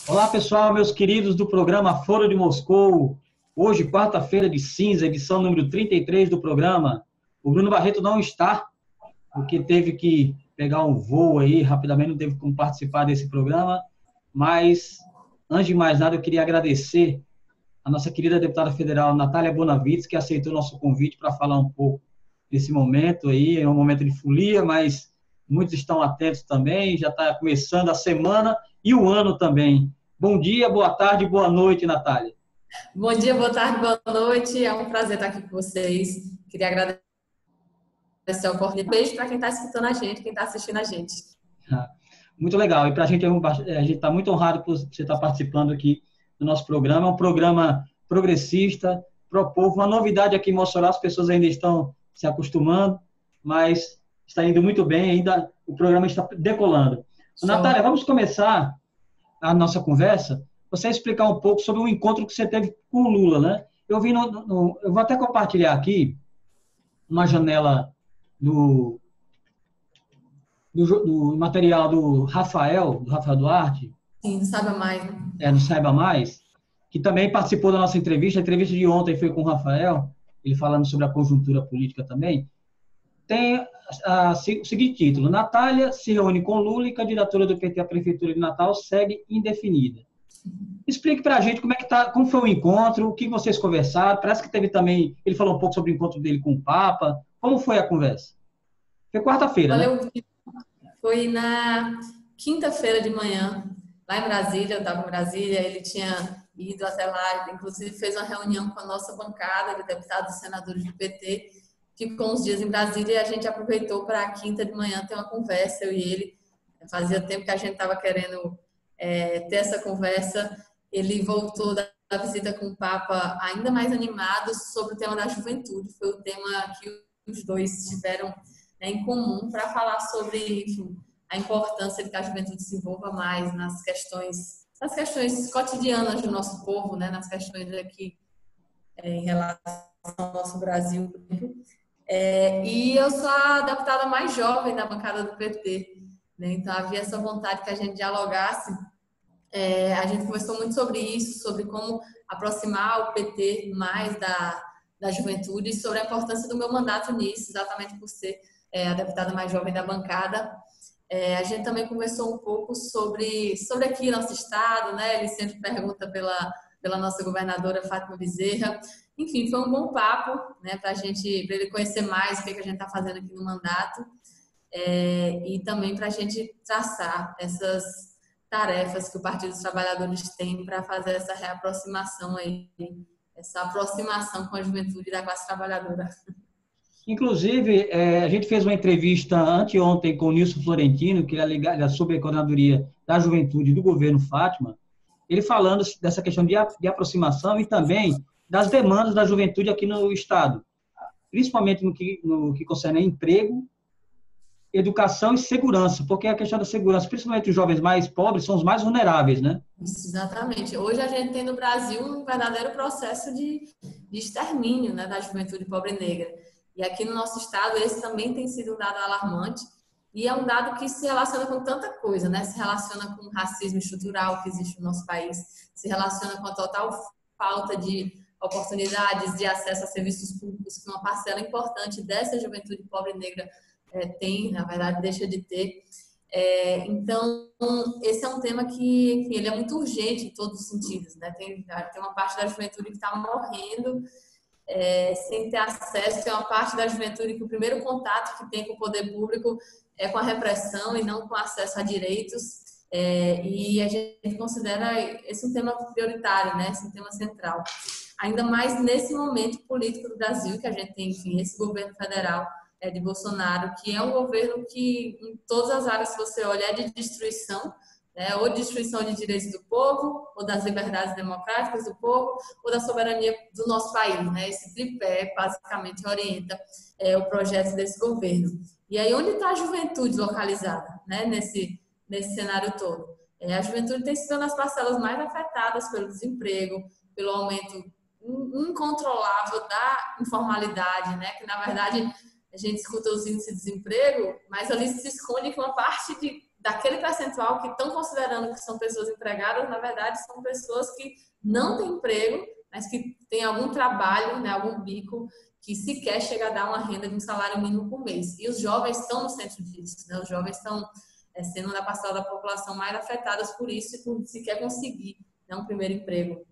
Olá, pessoal, meus queridos do programa Foro de Moscou. Hoje, quarta-feira de cinza, edição número 33 do programa. O Bruno Barreto não está, porque teve que pegar um voo aí, rapidamente, não teve como participar desse programa. Mas, antes de mais nada, eu queria agradecer a nossa querida deputada federal Natália Bonavides, que aceitou nosso convite para falar um pouco desse momento aí. É um momento de folia, mas muitos estão atentos também. Já está começando a semana e o ano também. Bom dia, boa tarde, boa noite, Natália. Bom dia, boa tarde, boa noite. É um prazer estar aqui com vocês. Queria agradecer a oportunidade. Beijo para quem está escutando a gente, quem está assistindo a gente. Muito legal. E para a gente está muito honrado por você estar participando aqui do nosso programa. É um programa progressista, pro povo. Uma novidade aqui em Mossoró, as pessoas ainda estão se acostumando, mas está indo muito bem, ainda o programa está decolando. Natália, Show. vamos começar a nossa conversa, você explicar um pouco sobre o encontro que você teve com o Lula, né? Eu vou até compartilhar aqui uma janela do, do material do Rafael Duarte, Sim, não saiba mais, né? no Saiba Mais, que também participou da nossa entrevista. A entrevista de ontem foi com o Rafael, ele falando sobre a conjuntura política também. Tem o seguinte título: Natália se reúne com Lula e candidatura do PT à Prefeitura de Natal segue indefinida. Explique para a gente como é que tá, como foi o encontro, o que vocês conversaram. Parece que teve também, ele falou um pouco sobre o encontro dele com o Papa. Como foi a conversa? Foi quarta-feira, Olha, né? foi na quinta-feira de manhã, lá em Brasília. Eu estava em Brasília, ele tinha ido até lá, inclusive fez uma reunião com a nossa bancada de deputados e senadores do PT. Ficou uns dias em Brasília e a gente aproveitou para a quinta de manhã ter uma conversa, eu e ele. Fazia tempo que a gente estava querendo ter essa conversa. Ele voltou da visita com o Papa ainda mais animado sobre o tema da juventude. Foi o tema que os dois tiveram, né, em comum para falar sobre, enfim, a importância de que a juventude se envolva mais nas questões cotidianas do nosso povo, né, nas questões aqui em relação ao nosso Brasil. E eu sou a deputada mais jovem da bancada do PT, né, então havia essa vontade que a gente dialogasse. A gente conversou muito sobre isso, sobre como aproximar o PT mais da juventude e sobre a importância do meu mandato nisso, exatamente por ser a deputada mais jovem da bancada. A gente também conversou um pouco sobre aqui nosso estado, né? Ele sempre pergunta pela nossa governadora Fátima Bezerra. Enfim, foi um bom papo, né? Para ele conhecer mais o que a gente está fazendo aqui no mandato, e também para a gente traçar essas tarefas que o Partido dos Trabalhadores tem para fazer essa reaproximação aí, essa aproximação com a juventude da classe trabalhadora. Inclusive, a gente fez uma entrevista anteontem com o Nilson Florentino, que é sobre a coordenadoria da juventude do governo Fátima, ele falando dessa questão de aproximação e também das demandas da juventude aqui no Estado, principalmente no que concerne a emprego, educação e segurança, porque a questão da segurança, principalmente os jovens mais pobres, são os mais vulneráveis, né? Isso, exatamente. Hoje a gente tem no Brasil um verdadeiro processo de extermínio, né, da juventude pobre e negra. E aqui no nosso estado esse também tem sido um dado alarmante e é um dado que se relaciona com tanta coisa, né? Se relaciona com o racismo estrutural que existe no nosso país, se relaciona com a total falta de oportunidades de acesso a serviços públicos que uma parcela importante dessa juventude pobre e negra tem, na verdade, deixa de ter. Então, esse é um tema que, enfim, ele é muito urgente em todos os sentidos, né? Tem uma parte da juventude que está morrendo sem ter acesso, tem uma parte da juventude que o primeiro contato que tem com o poder público é com a repressão e não com acesso a direitos. E a gente considera esse um tema prioritário, né? Esse um tema central. Ainda mais nesse momento político do Brasil, que a gente tem, enfim, esse governo federal de Bolsonaro, que é um governo que, em todas as áreas que você olha, é de destruição, né? Ou destruição de direitos do povo, ou das liberdades democráticas do povo, ou da soberania do nosso país, né? Esse tripé basicamente orienta o projeto desse governo. E aí, onde está a juventude localizada, né? Nesse cenário todo? A juventude tem sido nas parcelas mais afetadas pelo desemprego, pelo aumento incontrolável da informalidade, né? Que na verdade a gente escuta os índices de desemprego, mas ali se esconde que uma parte daquele percentual que estão considerando que são pessoas empregadas, na verdade, são pessoas que não têm emprego, mas que têm algum trabalho, né, algum bico, que sequer chega a dar uma renda de um salário mínimo por mês. E os jovens estão no centro disso, né? Os jovens estão sendo na parcela da população mais afetadas por isso e por sequer conseguir, né, um primeiro emprego.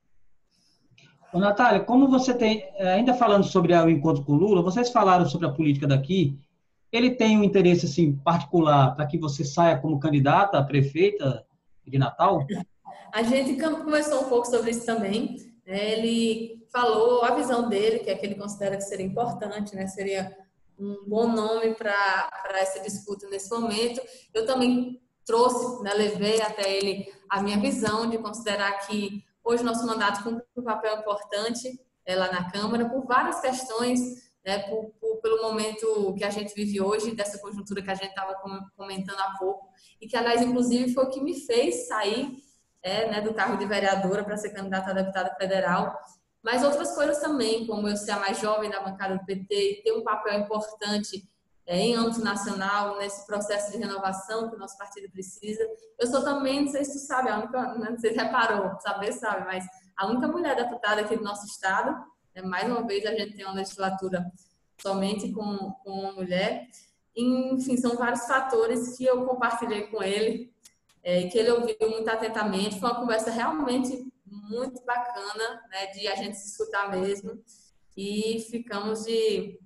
Ô, Natália, como você tem, ainda falando sobre o encontro com o Lula, vocês falaram sobre a política daqui, ele tem um interesse assim, particular para que você saia como candidata a prefeita de Natal? A gente conversou um pouco sobre isso também. Ele falou a visão dele, que é que ele considera que seria importante, né? Seria um bom nome para essa disputa nesse momento. Eu também trouxe, né, levei até ele a minha visão de considerar que hoje nosso mandato cumpre um papel importante lá na Câmara por várias questões, né, pelo momento que a gente vive hoje, dessa conjuntura que a gente estava comentando há pouco, e que, aliás, inclusive, foi o que me fez sair né, do cargo de vereadora para ser candidata a deputada federal. Mas outras coisas também, como eu ser a mais jovem da bancada do PT e ter um papel importante em âmbito nacional, nesse processo de renovação que o nosso partido precisa. Eu sou também, não sei se tu sabe, a única, não sei se reparou, saber sabe, mas a única mulher deputada aqui do nosso estado. Mais uma vez, a gente tem uma legislatura somente com uma mulher. Enfim, são vários fatores que eu compartilhei com ele, que ele ouviu muito atentamente. Foi uma conversa realmente muito bacana, né, de a gente se escutar mesmo. E ficamos de...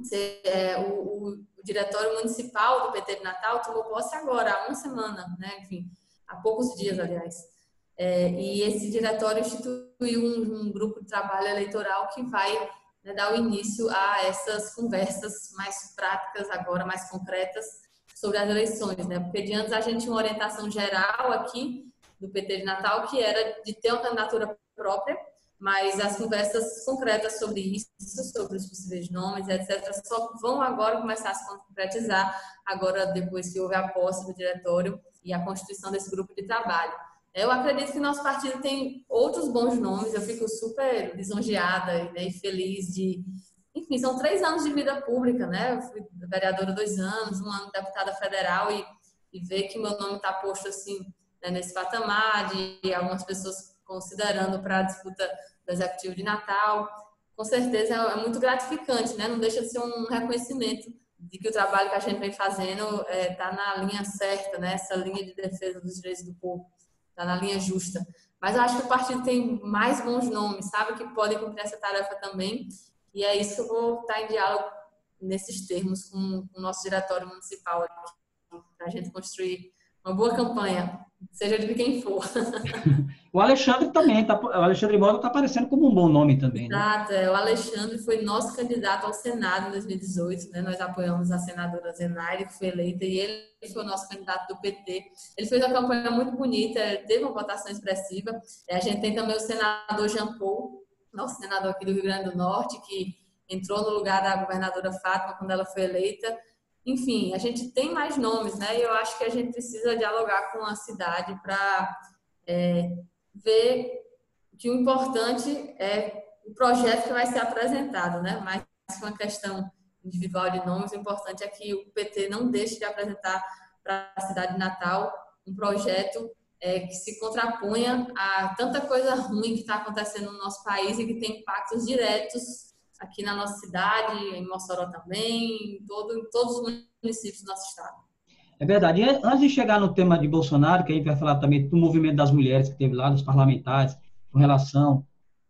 o diretório municipal do PT de Natal tomou posse agora, há uma semana, né? Enfim, há poucos dias, aliás. E esse diretório instituiu um grupo de trabalho eleitoral que vai, né, dar o início a essas conversas mais práticas agora, mais concretas, sobre as eleições, né? Porque de antes a gente tinha uma orientação geral aqui do PT de Natal, que era de ter uma candidatura própria, mas as conversas concretas sobre isso, sobre os possíveis nomes, etc., só vão agora começar a se concretizar, agora depois que houve a posse do diretório e a constituição desse grupo de trabalho. Eu acredito que nosso partido tem outros bons nomes, eu fico super lisonjeada, né, e feliz de... Enfim, são 3 anos de vida pública, né? Eu fui vereadora 2 anos, 1 ano deputada federal e ver que meu nome está posto assim, né, nesse patamar, de algumas pessoas considerando para a disputa do Executivo de Natal, com certeza é muito gratificante, né? Não deixa de ser um reconhecimento de que o trabalho que a gente vem fazendo está na linha certa, né? Essa linha de defesa dos direitos do povo, está na linha justa. Mas eu acho que o partido tem mais bons nomes, sabe? Que podem cumprir essa tarefa também. E é isso que eu vou estar em diálogo nesses termos com o nosso diretório municipal aqui, para a gente construir uma boa campanha, seja de quem for. O Alexandre também, o Alexandre Moga está aparecendo como um bom nome também, né? Exato, o Alexandre foi nosso candidato ao Senado em 2018, né? Nós apoiamos a senadora Zenaide, que foi eleita, e ele foi o nosso candidato do PT. Ele fez uma campanha muito bonita, teve uma votação expressiva. A gente tem também o senador Jean Paul, nosso senador aqui do Rio Grande do Norte, que entrou no lugar da governadora Fátima quando ela foi eleita. Enfim, a gente tem mais nomes, né? E eu acho que a gente precisa dialogar com a cidade para ver que o importante é o projeto que vai ser apresentado, né? Mais que uma questão individual de nomes, o importante é que o PT não deixe de apresentar para a cidade de Natal um projeto que se contraponha a tanta coisa ruim que está acontecendo no nosso país e que tem impactos diretos aqui na nossa cidade, em Mossoró também, em todos os municípios do nosso estado. É verdade. E antes de chegar no tema de Bolsonaro, que a gente vai falar também do movimento das mulheres que teve lá, dos parlamentares, com relação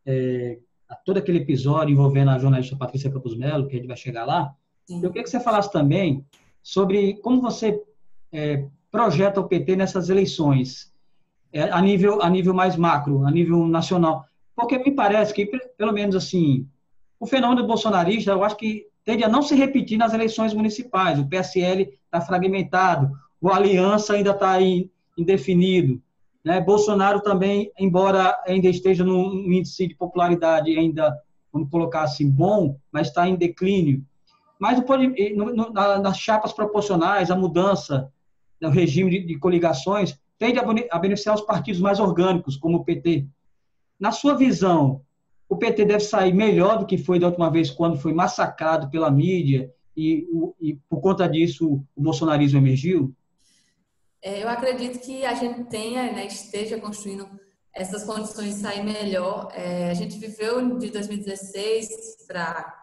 a todo aquele episódio envolvendo a jornalista Patrícia Campos Melo, que a gente vai chegar lá, sim, eu queria que você falasse também sobre como você projeta o PT nessas eleições, a nível mais macro, a nível nacional. Porque me parece que, pelo menos assim, o fenômeno bolsonarista, eu acho que tende a não se repetir nas eleições municipais. O PSL está fragmentado, o Aliança ainda está indefinido, né? Bolsonaro também, embora ainda esteja num índice de popularidade ainda, vamos colocar assim, bom, mas está em declínio. Mas nas chapas proporcionais, a mudança do regime de coligações tende a beneficiar os partidos mais orgânicos, como o PT. Na sua visão, o PT deve sair melhor do que foi da última vez, quando foi massacrado pela mídia e por conta disso o bolsonarismo emergiu? Eu acredito que a gente tenha, né, esteja construindo essas condições de sair melhor. A gente viveu de 2016 para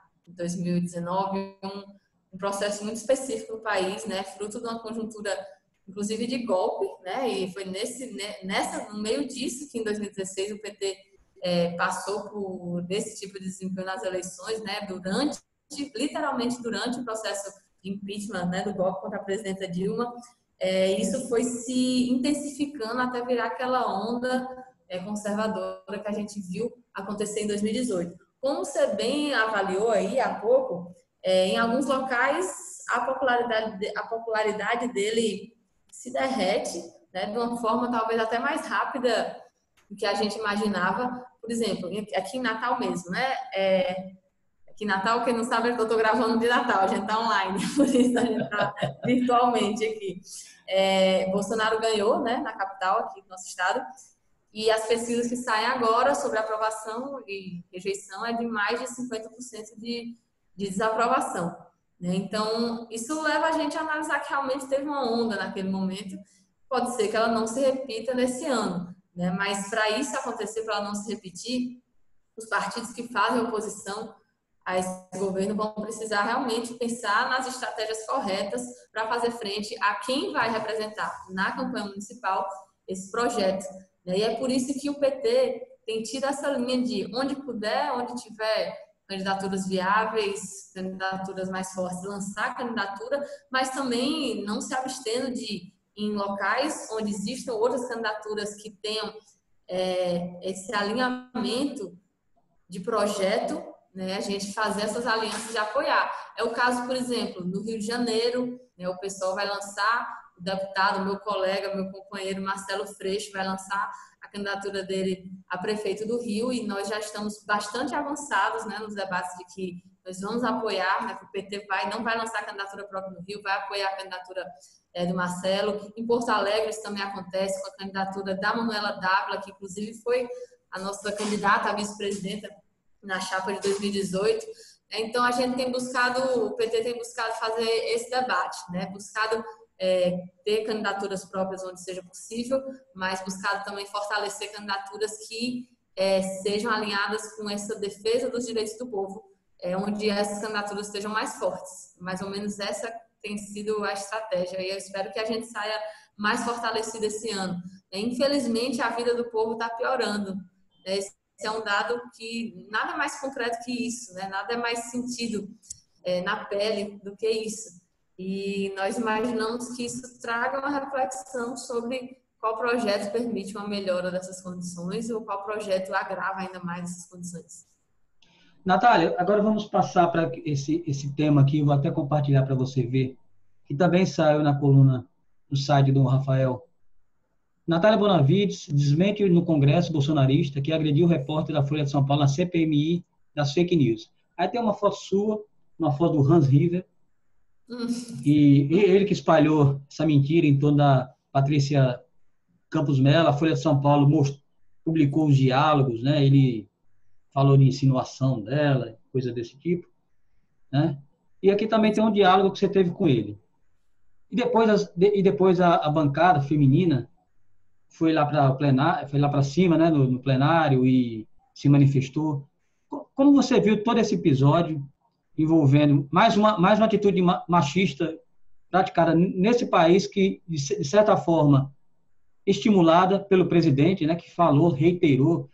2019 um processo muito específico no país, né, fruto de uma conjuntura, inclusive de golpe, né, e foi no meio disso que em 2016 o PT passou por desse tipo de desempenho nas eleições, né, literalmente durante o processo de impeachment, né, do golpe contra a presidenta Dilma. Isso foi se intensificando até virar aquela onda conservadora que a gente viu acontecer em 2018. Como você bem avaliou aí há pouco, em alguns locais a popularidade dele se derrete, né, de uma forma talvez até mais rápida do que a gente imaginava. Por exemplo, aqui em Natal mesmo, né? Aqui em Natal, quem não sabe, eu estou gravando de Natal, a gente está online, por isso a gente está virtualmente aqui. Bolsonaro ganhou, né, na capital, aqui no nosso estado, e as pesquisas que saem agora sobre aprovação e rejeição é de mais de 50% de desaprovação, né? Então, isso leva a gente a analisar que realmente teve uma onda naquele momento, pode ser que ela não se repita nesse ano, né? Mas para isso acontecer, para ela não se repetir, os partidos que fazem oposição a esse governo vão precisar realmente pensar nas estratégias corretas para fazer frente a quem vai representar na campanha municipal esse projeto. E é por isso que o PT tem tido essa linha de onde puder, onde tiver candidaturas viáveis, candidaturas mais fortes, lançar candidatura, mas também não se abstendo de, em locais onde existam outras candidaturas que tenham esse alinhamento de projeto, né, a gente fazer essas alianças de apoiar. É o caso, por exemplo, no Rio de Janeiro, né, o pessoal vai lançar, o deputado, meu colega, meu companheiro Marcelo Freixo vai lançar a candidatura dele a prefeito do Rio, e nós já estamos bastante avançados, né, nos debates de que nós vamos apoiar, né, que o PT não vai lançar a candidatura própria no Rio, vai apoiar a candidatura do Marcelo. Em Porto Alegre isso também acontece com a candidatura da Manuela Dávila, que inclusive foi a nossa candidata a vice-presidenta na chapa de 2018. Então, a gente tem buscado, o PT tem buscado fazer esse debate, né? Buscado ter candidaturas próprias onde seja possível, mas buscado também fortalecer candidaturas que sejam alinhadas com essa defesa dos direitos do povo, onde essas candidaturas estejam mais fortes. Mais ou menos essa tem sido a estratégia, e eu espero que a gente saia mais fortalecido esse ano. Infelizmente, a vida do povo está piorando. Esse é um dado que nada mais concreto que isso, né? Nada é mais sentido na pele do que isso. E nós imaginamos que isso traga uma reflexão sobre qual projeto permite uma melhora dessas condições ou qual projeto agrava ainda mais essas condições. Natália, agora vamos passar para esse tema aqui, eu vou até compartilhar para você ver, que também saiu na coluna do site do Rafael. Natália Bonavides desmente no Congresso bolsonarista que agrediu o repórter da Folha de São Paulo na CPMI das fake news. Aí tem uma foto sua, uma foto do Hans River, e ele que espalhou essa mentira em torno da Patrícia Campos Mello. A Folha de São Paulo publicou os diálogos, né? Ele falou de insinuação dela, coisa desse tipo, né? E aqui também tem um diálogo que você teve com ele. E depois a bancada feminina foi lá para o plenário, foi lá para cima, né, no plenário, e se manifestou. Como você viu todo esse episódio envolvendo mais uma atitude machista praticada nesse país que, de certa forma, estimulada pelo presidente, né, que falou, reiterou,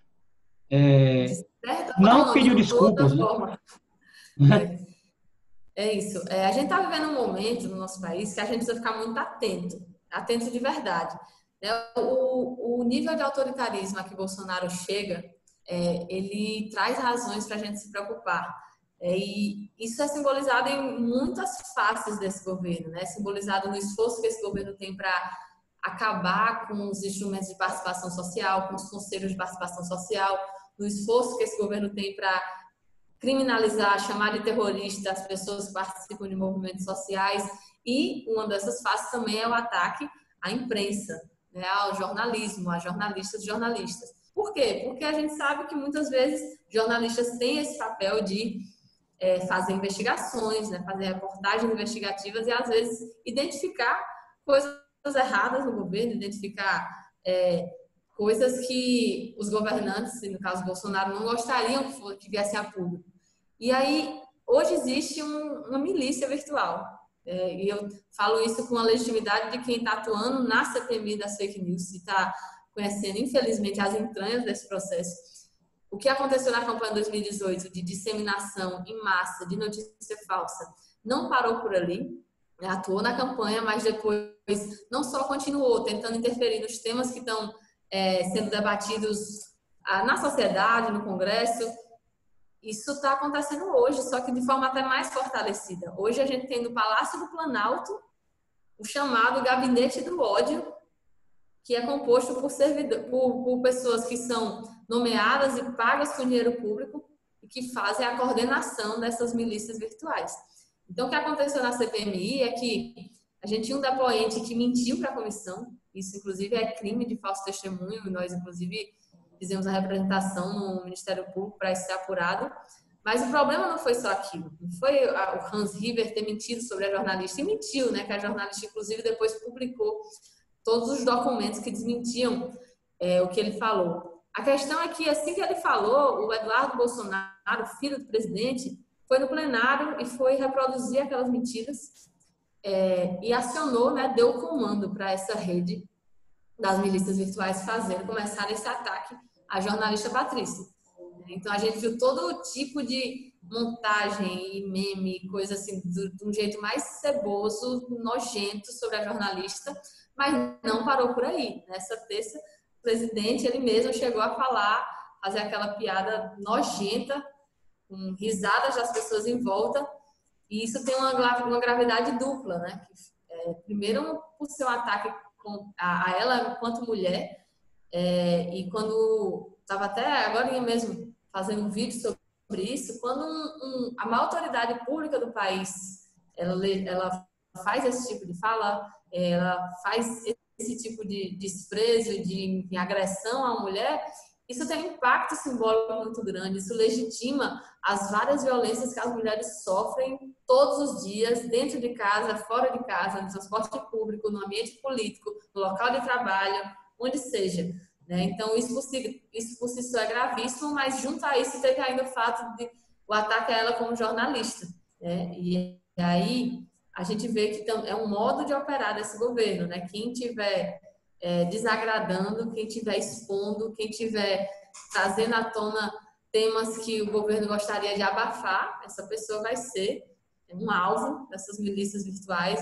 não pediu desculpas, né? É isso. A gente está vivendo um momento no nosso país que a gente precisa ficar muito atento de verdade. O nível de autoritarismo a que Bolsonaro chega, ele traz razões para a gente se preocupar. E isso é simbolizado em muitas faces desse governo, né? Simbolizado no esforço que esse governo tem para acabar com os instrumentos de participação social, com os conselhos de participação social, no esforço que esse governo tem para criminalizar, chamar de terrorista as pessoas que participam de movimentos sociais. E uma dessas faces também é o ataque à imprensa, né, ao jornalismo, a jornalistas e jornalistas. Por quê? Porque a gente sabe que muitas vezes jornalistas têm esse papel de fazer investigações, né, fazer reportagens investigativas e às vezes identificar coisas erradas no governo, identificar coisas que os governantes, no caso Bolsonaro, não gostariam que viessem a público. E aí, hoje existe uma milícia virtual. E eu falo isso com a legitimidade de quem está atuando na CPMI das fake news e está conhecendo, infelizmente, as entranhas desse processo. O que aconteceu na campanha 2018 de disseminação em massa de notícia falsa não parou por ali, né? Atuou na campanha, mas depois não só continuou tentando interferir nos temas que estão sendo debatidos na sociedade, no Congresso. Isso está acontecendo hoje, só que de forma até mais fortalecida. Hoje a gente tem no Palácio do Planalto o chamado Gabinete do Ódio, que é composto por pessoas que são nomeadas e pagas com dinheiro público e que fazem a coordenação dessas milícias virtuais. Então, o que aconteceu na CPMI é que a gente tinha um depoente que mentiu para a comissão, isso inclusive é crime de falso testemunho, e nós inclusive fizemos a representação no Ministério Público para isso ser apurado, mas o problema não foi só aquilo, não foi o Hans River ter mentido sobre a jornalista, e mentiu, né, que a jornalista inclusive depois publicou todos os documentos que desmentiam o que ele falou. A questão é que assim que ele falou, o Eduardo Bolsonaro, filho do presidente, foi no plenário e foi reproduzir aquelas mentiras e acionou, né, deu o comando para essa rede das milícias virtuais começar esse ataque à jornalista Patrícia. Então, a gente viu todo tipo de montagem e meme, coisa assim, de um jeito mais ceboso, nojento sobre a jornalista, mas não parou por aí. Nessa terça, o presidente, ele mesmo chegou a fazer aquela piada nojenta, com risadas das pessoas em volta, e isso tem uma gravidade dupla, né? Primeiro, por ser um ataque a ela enquanto mulher, e quando estava até agora mesmo fazendo um vídeo sobre isso, quando a maior autoridade pública do país ela faz esse tipo de fala, ela faz esse tipo de desprezo, de agressão à mulher, isso tem um impacto simbólico muito grande, isso legitima as várias violências que as mulheres sofrem todos os dias, dentro de casa, fora de casa, no transporte público, no ambiente político, no local de trabalho, onde seja. Né? Então, isso por si só é gravíssimo, mas junto a isso teve ainda o fato de o ataque a ela como jornalista. Né? E aí a gente vê que é um modo de operar desse governo. Né? Quem tiver desagradando, quem estiver expondo, quem estiver trazendo à tona temas que o governo gostaria de abafar, essa pessoa vai ser um alvo dessas milícias virtuais,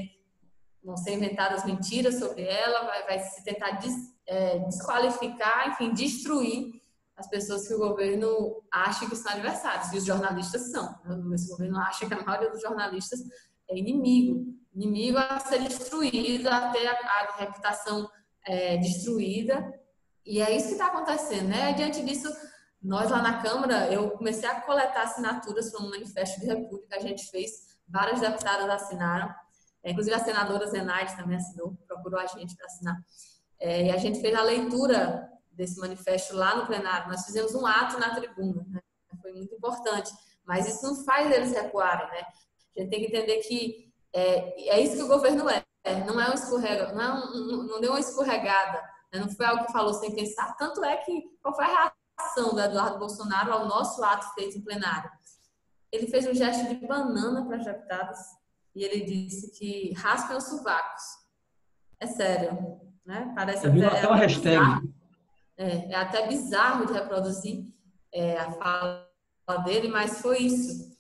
vão ser inventadas mentiras sobre ela, vai se tentar desqualificar, enfim, destruir as pessoas que o governo acha que são adversários, e os jornalistas são. Esse governo acha que a maioria dos jornalistas é inimigo a ser destruído, a ter a reputação destruída, e é isso que está acontecendo, né? Diante disso, nós lá na Câmara, eu comecei a coletar assinaturas para um manifesto de repúdio que a gente fez, várias deputadas assinaram, inclusive a senadora Zenaide também assinou, procurou a gente para assinar, e a gente fez a leitura desse manifesto lá no plenário, nós fizemos um ato na tribuna, né? Foi muito importante, mas isso não faz eles recuarem, né? A gente tem que entender que é isso que o governo não é um escorrega, não deu uma escorregada, né? Não foi algo que falou sem pensar. Tanto é que, qual foi a reação do Eduardo Bolsonaro ao nosso ato feito em plenário? Ele fez um gesto de banana para as deputadas e ele disse que raspem os sovacos. É sério, né? Parece até uma hashtag. Bizarro. É até bizarro de reproduzir a fala dele, mas foi isso.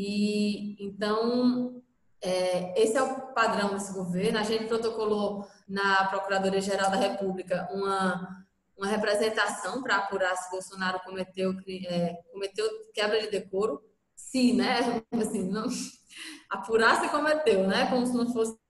E então esse é o padrão desse governo. A gente protocolou na Procuradoria-Geral da República uma representação para apurar se Bolsonaro cometeu quebra de decoro. Se, né? Assim, não, apurar se cometeu, né? Como se não fosse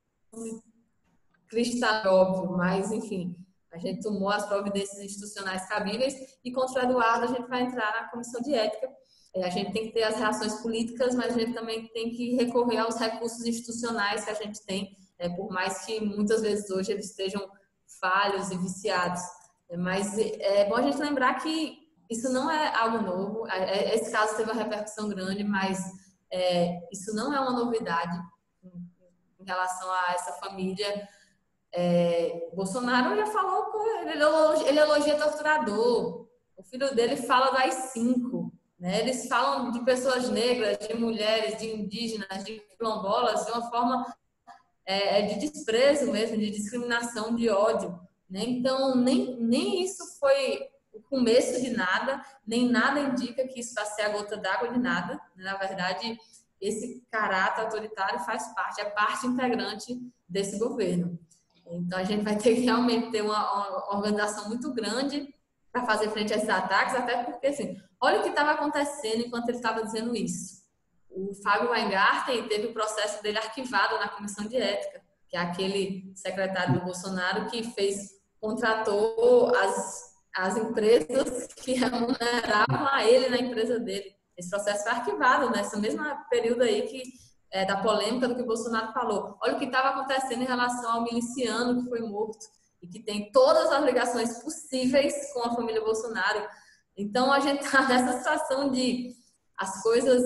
cristal óbvio, mas enfim, a gente tomou as providências institucionais cabíveis e contra o Eduardo a gente vai entrar na comissão de ética. A gente tem que ter as reações políticas, mas a gente também tem que recorrer aos recursos institucionais que a gente tem, por mais que muitas vezes hoje eles estejam falhos e viciados. Mas é bom a gente lembrar que isso não é algo novo. Esse caso teve uma repercussão grande, mas isso não é uma novidade em relação a essa família Bolsonaro já falou, ele elogia torturador. O filho dele fala do AI-5. Né? Eles falam de pessoas negras, de mulheres, de indígenas, de quilombolas, de uma forma de desprezo mesmo, de discriminação, de ódio. Né? Então, nem isso foi o começo de nada, nem nada indica que isso vai ser a gota d'água de nada. Na verdade, esse caráter autoritário faz parte, é parte integrante desse governo. Então, a gente vai ter que realmente ter uma organização muito grande para fazer frente a esses ataques, até porque, assim, olha o que estava acontecendo enquanto ele estava dizendo isso. O Fábio Weingarten teve o processo dele arquivado na Comissão de Ética, que é aquele secretário do Bolsonaro que contratou as empresas que remuneravam a ele na empresa dele. Esse processo foi arquivado nessa mesma período aí da polêmica do que o Bolsonaro falou. Olha o que estava acontecendo em relação ao miliciano que foi morto e que tem todas as ligações possíveis com a família Bolsonaro. Então, a gente está nessa situação de as coisas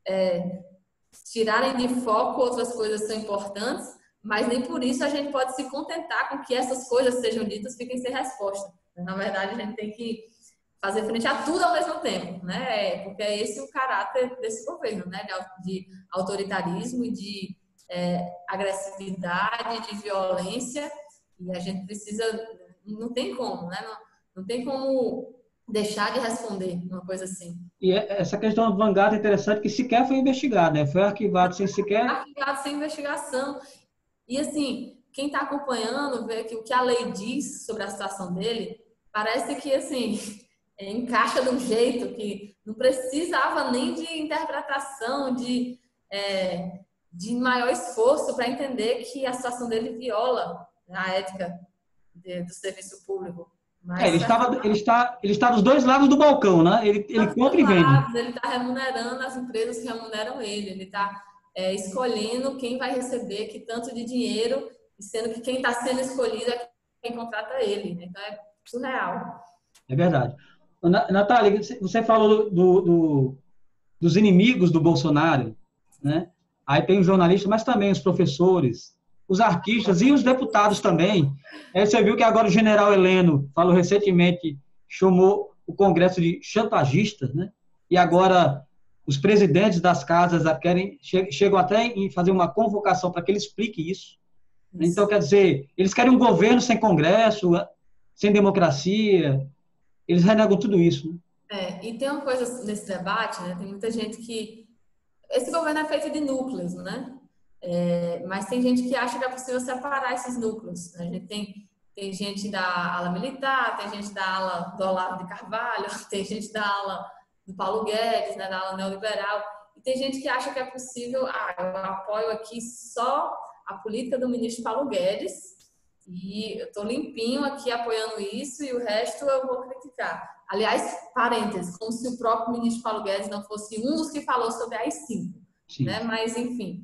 tirarem de foco, outras coisas são importantes, mas nem por isso a gente pode se contentar com que essas coisas sejam ditas e fiquem sem resposta. Na verdade, a gente tem que fazer frente a tudo ao mesmo tempo, né? Porque é esse o caráter desse governo, né? De autoritarismo, de agressividade, de violência, e a gente precisa, não tem como, né? Não tem como deixar de responder uma coisa assim. E essa questão do Vanguard é interessante, que sequer foi investigado, né? Foi arquivado sem sequer... Arquivado sem investigação. E assim, quem está acompanhando, vê que o que a lei diz sobre a situação dele, parece que, assim, encaixa de um jeito que não precisava nem de interpretação, de maior esforço para entender que a situação dele viola a ética do serviço público. Mas ele está dos dois lados do balcão, né? Ele compra e vende. Ele está remunerando as empresas que remuneram ele. Ele está escolhendo quem vai receber que tanto de dinheiro, sendo que quem está sendo escolhido é quem contrata ele. Então, é surreal. É verdade. Natália, você falou dos inimigos do Bolsonaro, né? Aí tem os jornalistas, mas também os professores, os artistas e os deputados também. Você viu que agora o general Heleno falou recentemente, chamou o Congresso de chantagistas, né? E agora os presidentes das casas chegam até em fazer uma convocação para que ele explique isso. Então, quer dizer, eles querem um governo sem Congresso, sem democracia, eles renegam tudo isso. Né? E tem uma coisa nesse debate, né? Tem muita gente que... Esse governo é feito de núcleos, né? Mas tem gente que acha que é possível separar esses núcleos. Né? A gente tem gente da ala militar, tem gente da ala do Olavo de Carvalho, tem gente da ala do Paulo Guedes, né? Da ala neoliberal, e tem gente que acha que é possível, eu apoio aqui só a política do ministro Paulo Guedes, e eu estou limpinho aqui apoiando isso, e o resto eu vou criticar. Aliás, parênteses, como se o próprio ministro Paulo Guedes não fosse um dos que falou sobre a AI-5. Né? Mas, enfim.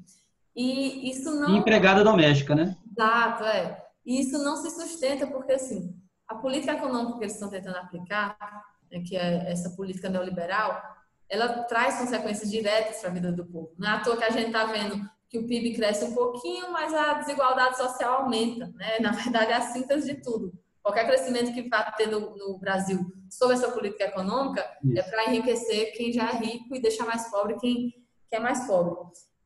E isso não... E empregada doméstica, né? Exato, E isso não se sustenta porque, assim, a política econômica que eles estão tentando aplicar, né, que é essa política neoliberal, ela traz consequências diretas para a vida do povo. Não é à toa que a gente está vendo que o PIB cresce um pouquinho, mas a desigualdade social aumenta, né? Na verdade, é a síntese de tudo. Qualquer crescimento que vai ter no Brasil sobre essa política econômica é para enriquecer quem já é rico e deixar mais pobre quem é mais pobre.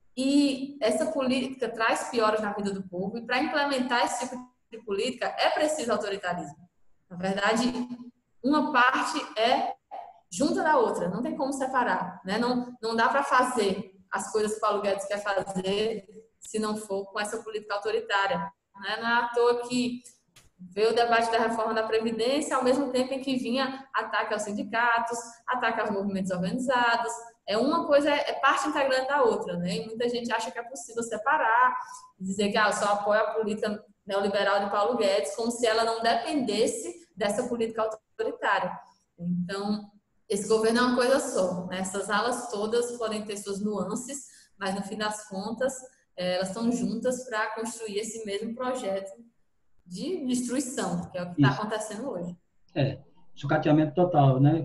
E essa política traz piores na vida do povo, e para implementar esse tipo de política é preciso autoritarismo. Na verdade, uma parte é junta da outra, não tem como separar. Né? Não dá para fazer as coisas que o Paulo Guedes quer fazer se não for com essa política autoritária. Né? Não é à toa que veio o debate da reforma da Previdência ao mesmo tempo em que vinha ataque aos sindicatos, ataque aos movimentos organizados. Uma coisa é parte integrante da outra, né? E muita gente acha que é possível separar, dizer que eu só apoio a política neoliberal de Paulo Guedes, como se ela não dependesse dessa política autoritária. Então, esse governo é uma coisa só, né? Essas alas todas podem ter suas nuances, mas no fim das contas, elas estão juntas para construir esse mesmo projeto de destruição, que é o que está acontecendo hoje. Sucateamento total, né?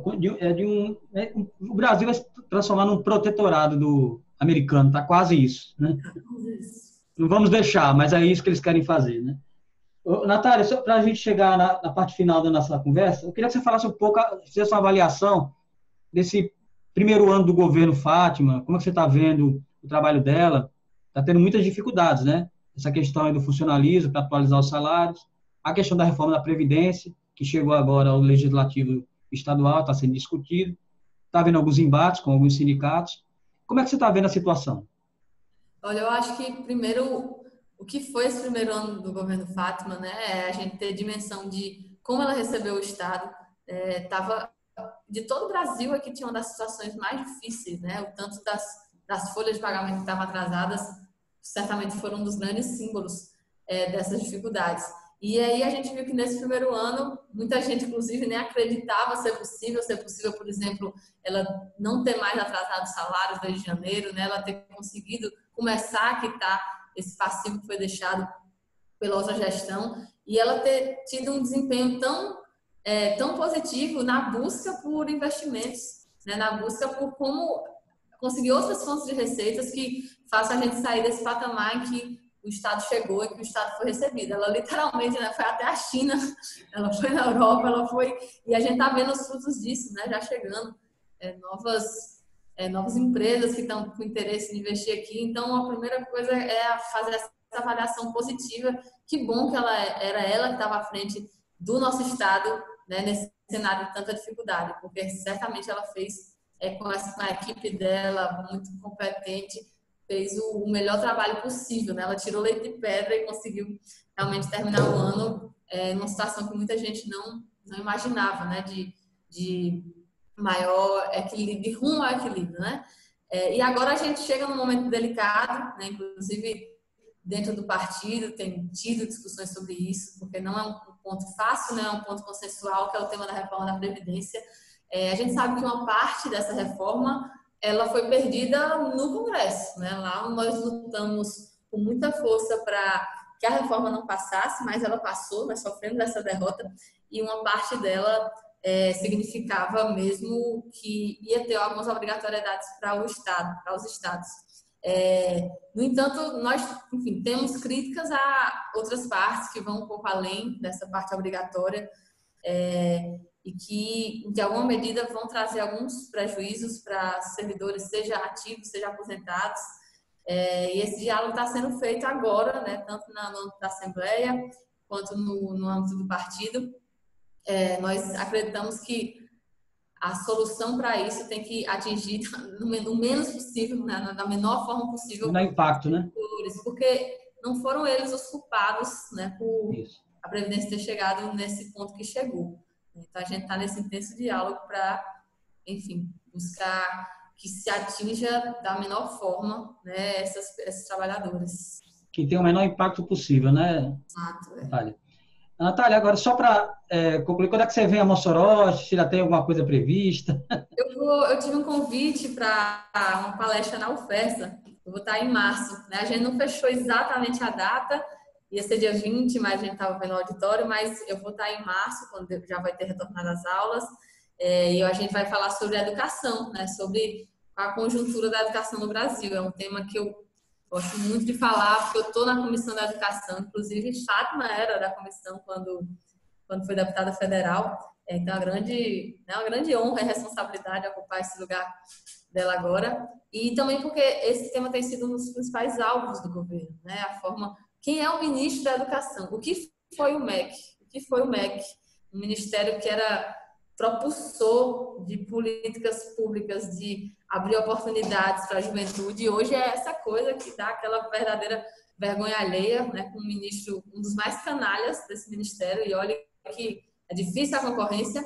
O Brasil vai se transformar num protetorado do americano, tá quase isso, né? Não vamos deixar, mas é isso que eles querem fazer, né? Ô, Natália, só para a gente chegar na parte final da nossa conversa, eu queria que você falasse um pouco, fizesse uma avaliação desse primeiro ano do governo Fátima, como é que você está vendo o trabalho dela? Está tendo muitas dificuldades, né? Essa questão aí do funcionalismo para atualizar os salários, a questão da reforma da Previdência, que chegou agora ao Legislativo Estadual, está sendo discutido, está havendo alguns embates com alguns sindicatos. Como é que você está vendo a situação? Olha, eu acho que primeiro, o que foi esse primeiro ano do governo Fátima, né? É a gente ter dimensão de como ela recebeu o Estado. Tava de todo o Brasil aqui tinha uma das situações mais difíceis, né? O tanto das folhas de pagamento que estavam atrasadas certamente foram um dos grandes símbolos dessas dificuldades. E aí a gente viu que nesse primeiro ano, muita gente, inclusive, nem acreditava ser possível, por exemplo, ela não ter mais atrasado os salários desde janeiro, né? Ela ter conseguido começar a quitar esse passivo que foi deixado pela outra gestão e ela ter tido um desempenho tão positivo na busca por investimentos, né? Na busca por como conseguir outras fontes de receitas que façam a gente sair desse patamar em que o Estado chegou e que o Estado foi recebido. Ela literalmente, né, foi até a China, ela foi na Europa, ela foi... E a gente está vendo os frutos disso, né, já chegando. Novas empresas que estão com interesse em investir aqui. Então, a primeira coisa é fazer essa avaliação positiva. Que bom que era ela que estava à frente do nosso Estado, né, nesse cenário de tanta dificuldade, porque certamente ela fez com a equipe dela, muito competente, fez o melhor trabalho possível, né? Ela tirou leite de pedra e conseguiu realmente terminar o ano numa situação que muita gente não imaginava, né? De maior equilíbrio, de rumo ao equilíbrio, né? E agora a gente chega num momento delicado, né? Inclusive dentro do partido tem tido discussões sobre isso, porque não é um ponto fácil, né? É um ponto consensual, que é o tema da reforma da Previdência. A gente sabe que uma parte dessa reforma ela foi perdida no Congresso, né? Lá nós lutamos com muita força para que a reforma não passasse, mas ela passou, nós sofremos essa derrota e uma parte dela significava mesmo que ia ter algumas obrigatoriedades para o Estado, para os estados. No entanto, nós, enfim, temos críticas a outras partes que vão um pouco além dessa parte obrigatória e que, de alguma medida, vão trazer alguns prejuízos para servidores, seja ativos, seja aposentados. E esse diálogo está sendo feito agora, né, tanto no âmbito da Assembleia quanto no âmbito do partido. Nós acreditamos que a solução para isso tem que atingir no menos possível, né, da menor forma possível, Não dá impacto, né? porque não foram eles os culpados, né, por Isso. a Previdência ter chegado nesse ponto que chegou. Então, a gente está nesse intenso diálogo para, enfim, buscar que se atinja da menor forma, né, esses trabalhadores. Que tem o menor impacto possível, né, Exato, Natália? Natália, agora só para concluir, quando é que você vem a Mossoró? Se já tem alguma coisa prevista? Eu tive um convite para uma palestra na UFESA. Eu vou estar em março, né? A gente não fechou exatamente a data, ia ser dia 20, mas a gente estava vendo o auditório, mas eu vou estar em março, quando já vai ter retornado às aulas, e a gente vai falar sobre a educação, né? Sobre a conjuntura da educação no Brasil. É um tema que eu gosto muito de falar, porque eu estou na Comissão da Educação, inclusive Fátima era da comissão quando foi deputada federal. Então, é uma grande honra e responsabilidade ocupar esse lugar dela agora. E também porque esse tema tem sido um dos principais alvos do governo, né? A forma... Quem é o ministro da Educação? O que foi o MEC? O que foi o MEC? Um ministério que era propulsor de políticas públicas, de abrir oportunidades para a juventude. E hoje é essa coisa que dá aquela verdadeira vergonha alheia, né? Com um ministro, um dos mais canalhas desse ministério. E olha que é difícil a concorrência,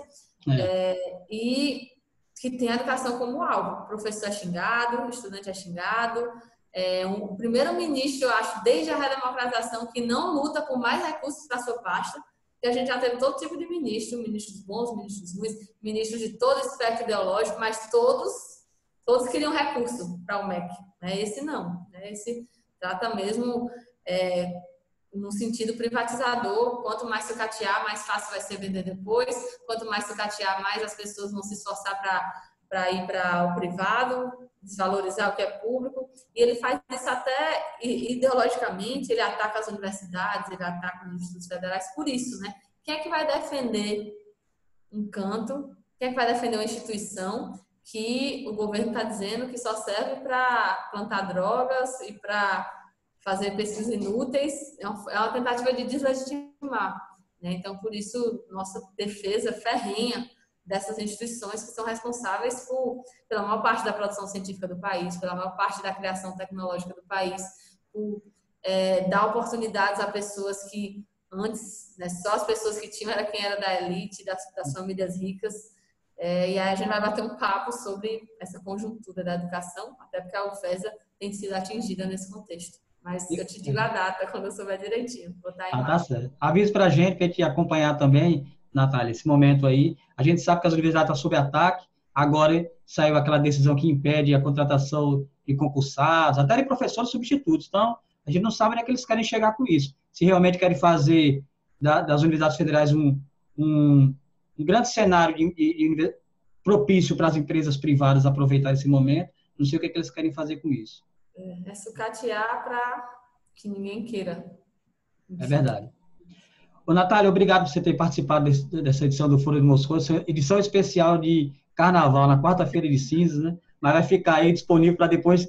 e que tem a educação como alvo. O professor é xingado, o estudante é xingado. O primeiro-ministro, eu acho, desde a redemocratização, que não luta por mais recursos para a sua pasta, que a gente já teve todo tipo de ministro, ministros bons, ministros ruins, ministros de todo espectro ideológico, mas todos queriam recurso para o MEC. Né? Esse não. Né? Esse trata mesmo... no sentido privatizador, quanto mais sucatear, mais fácil vai ser vender depois, quanto mais sucatear, mais as pessoas vão se esforçar para ir para o privado, desvalorizar o que é público, e ele faz isso até ideologicamente, ele ataca as universidades, ele ataca os institutos federais por isso, né? Quem é que vai defender um canto? Quem é que vai defender uma instituição que o governo está dizendo que só serve para plantar drogas e para fazer pesquisas inúteis? É uma tentativa de deslegitimar, né? Então, por isso, nossa defesa ferrenha dessas instituições que são responsáveis pela maior parte da produção científica do país, pela maior parte da criação tecnológica do país, por dar oportunidades a pessoas que antes, né, só as pessoas que tinham era quem era da elite, das famílias ricas. E aí a gente vai bater um papo sobre essa conjuntura da educação, até porque a UFESA tem sido atingida nesse contexto. Mas eu te digo a data quando eu souber direitinho. Vou estar em Tá certo. Avisa para a gente acompanhar também, Natália, esse momento aí. A gente sabe que as universidades estão sob ataque. Agora saiu aquela decisão que impede a contratação de concursados, até de professores substitutos. Então, a gente não sabe onde é que eles querem chegar com isso. Se realmente querem fazer das universidades federais um grande cenário propício para as empresas privadas aproveitar esse momento, não sei o que é que eles querem fazer com isso. É sucatear para que ninguém queira. É verdade. Ô, Natália, obrigado por você ter participado dessa edição do Foro de Moscou, essa edição especial de Carnaval, na quarta-feira de cinzas, né? Mas vai ficar aí disponível para depois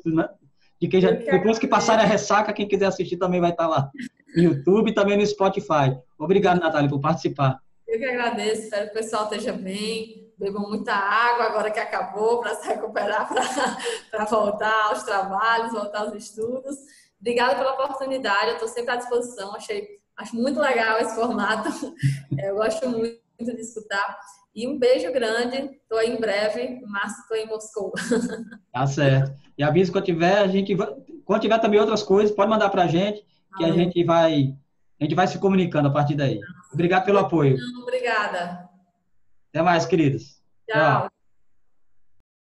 que passar a ressaca, quem quiser assistir também vai estar lá no YouTube e também no Spotify. Obrigado, Natália, por participar. Eu que agradeço, espero que o pessoal esteja bem, bebam muita água agora que acabou, para se recuperar, para voltar aos trabalhos, voltar aos estudos. Obrigada pela oportunidade, eu estou sempre à disposição, acho muito legal esse formato, eu gosto muito de escutar. E um beijo grande, estou aí em breve, mas estou em Moscou. Tá certo. E avisa quando tiver também outras coisas, pode mandar para a gente, que a gente vai se comunicando a partir daí. Obrigado pelo apoio. Obrigada. Até mais, queridos. Tchau.